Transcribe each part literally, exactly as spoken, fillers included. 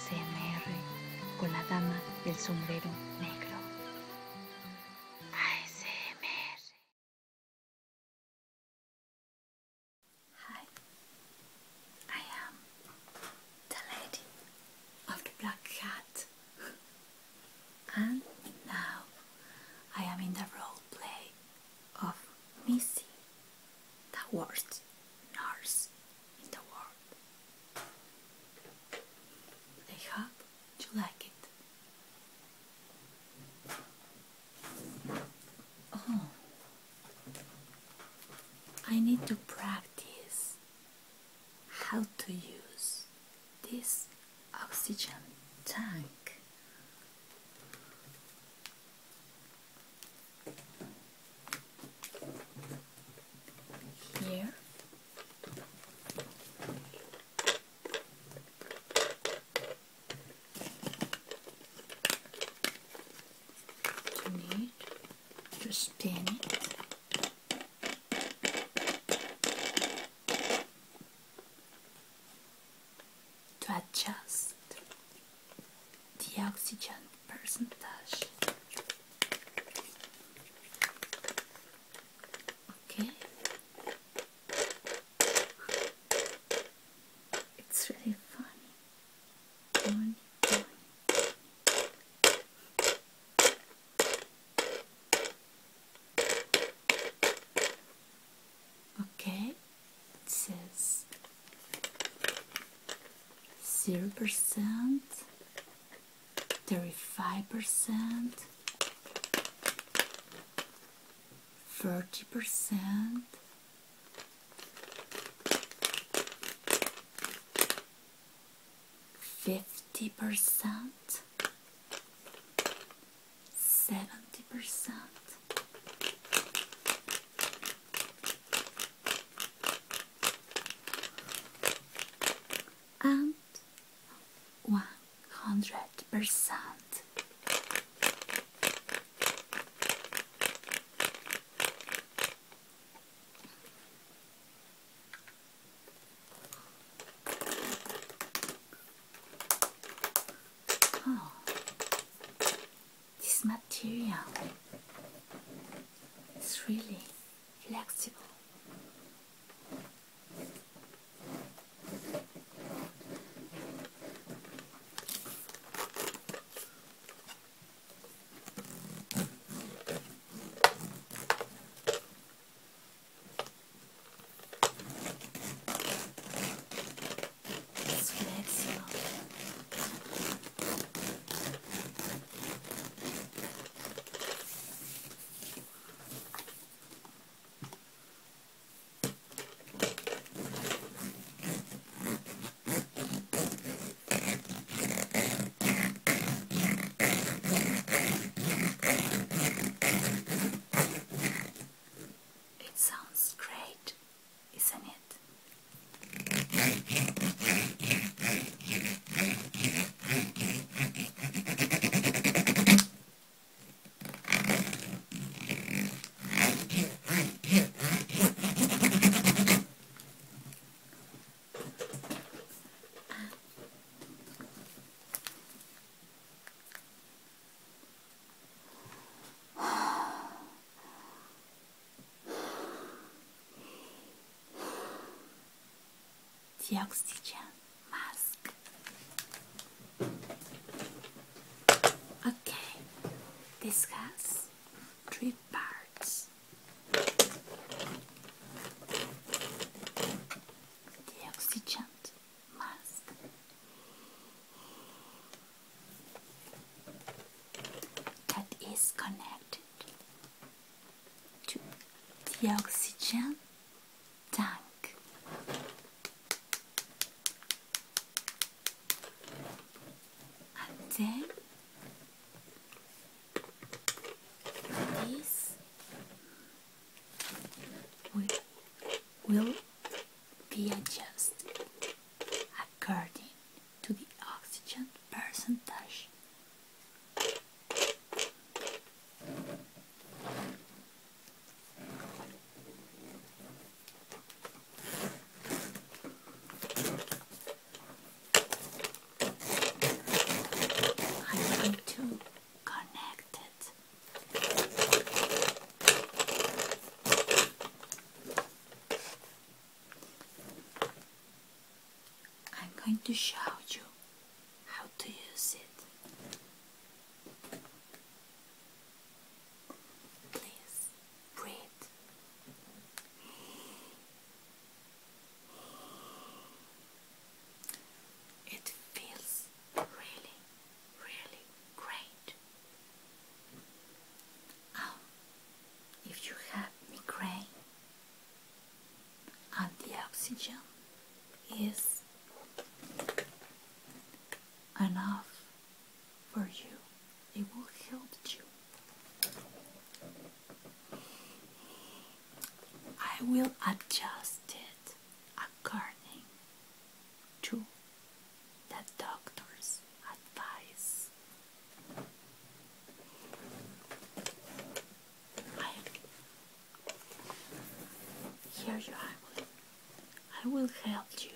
S M R con la dama del sombrero negro. A S M R. Hi, I am the lady of the black cat, and now I am in the role play of Missy, the worst nurse in the world. I hope you like it. Oh, I need to practice how to use this oxygen tank. Here you need to spin it to adjust the oxygen percentage. Okay, it's really funny. Funny, funny. Okay, it says zero percent, thirty-five percent, thirty percent, fifty percent, seventy percent, and one hundred percent. Oh, this material is really flexible. It's flexible. It sounds great, isn't it? The oxygen mask. Okay, this has three parts. The oxygen mask that is connected to the oxygen tank. Then this will, will be adjusted according to the oxygen percentage. going to show you how to use it. Please breathe. It feels really, really great. Um, if you have migraine and the oxygen is enough for you, it will help you. I will adjust it according to the doctor's advice. I, here you are. I will help you.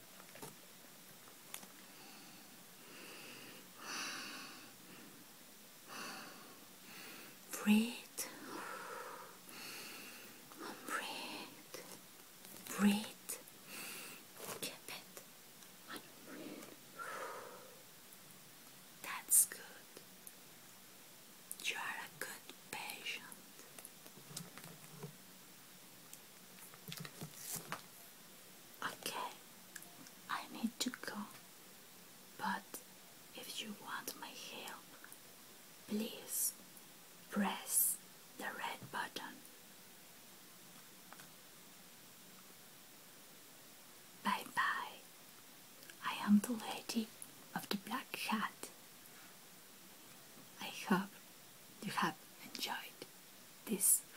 Breathe. Breathe. Breathe. Keep it. And breathe. That's good. You are a good patient. Okay, I need to go. But if you want my help, please press the red button. Bye bye. I am the lady of the black hat. I hope you have enjoyed this